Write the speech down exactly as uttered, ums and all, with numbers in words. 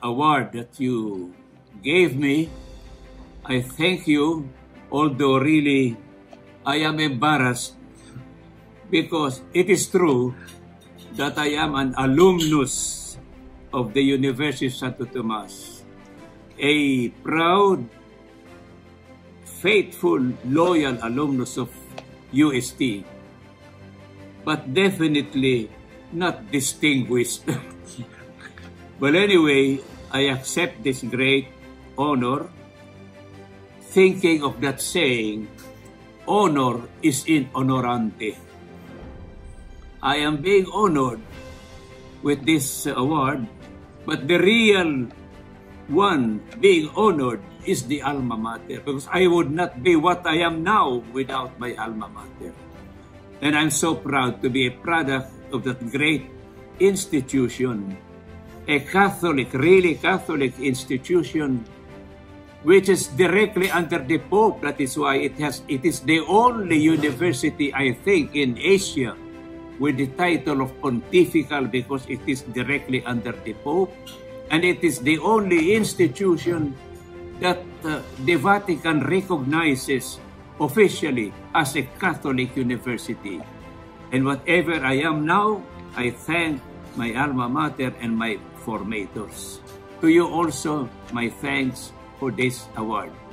award that you gave me. I thank you, although really I am embarrassed because it is true that I am an alumnus of the University of Santo Tomas, a proud, faithful, loyal alumnus of U S T, but definitely not distinguished. But anyway, I accept this great honor, thinking of that saying, honor is in honorante. I am being honored with this award, but the real one being honored is the alma mater, because I would not be what I am now without my alma mater. And I'm so proud to be a product of that great institution, a Catholic, really Catholic institution, which is directly under the Pope. That is why it has, it is the only university, I think, in Asia with the title of pontifical, because it is directly under the Pope. And it is the only institution that uh, the Vatican recognizes officially as a Catholic university. And whatever I am now, I thank my alma mater and my formators. To you also, my thanks for this award.